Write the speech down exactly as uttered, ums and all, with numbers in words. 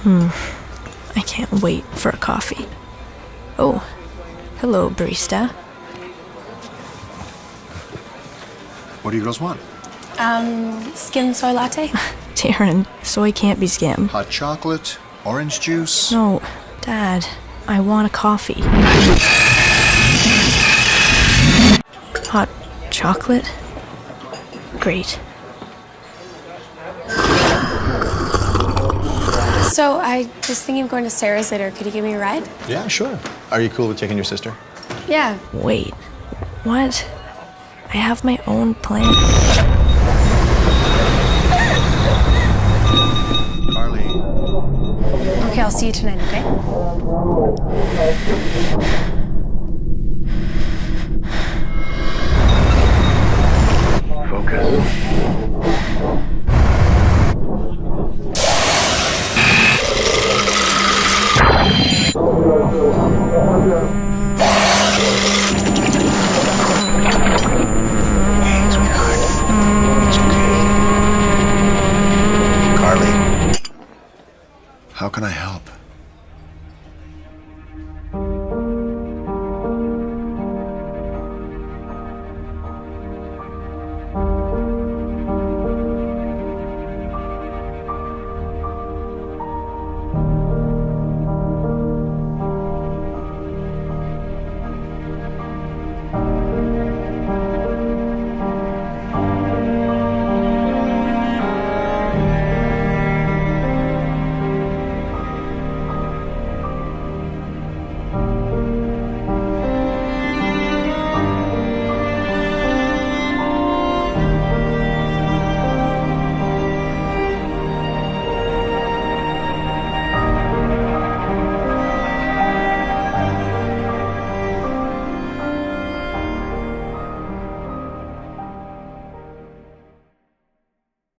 Hmm. I can't wait for a coffee. Oh, hello, barista. What do you girls want? Um, skim soy latte? Taryn, soy can't be skim. Hot chocolate? Orange juice? No, Dad, I want a coffee. Hot chocolate? Great. So, I was thinking of going to Sarah's later. Could you give me a ride? Yeah, sure. Are you cool with taking your sister? Yeah. Wait, what? I have my own plan. Carly. Okay, I'll see you tonight, okay?